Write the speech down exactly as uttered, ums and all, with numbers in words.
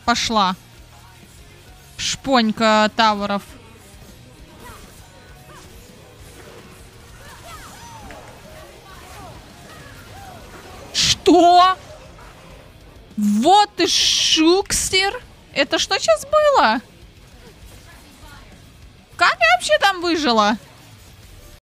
пошла. Шпонька таверов. Что? Вот ты шукстер. Это что сейчас было? Как я вообще там выжила?